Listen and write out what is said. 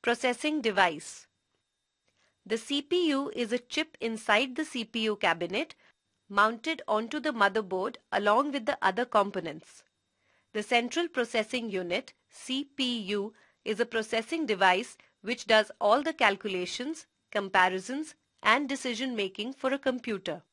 Processing device. The CPU is a chip inside the CPU cabinet mounted onto the motherboard along with the other components. The Central Processing Unit (CPU) is a processing device which does all the calculations, comparisons, and decision making for a computer.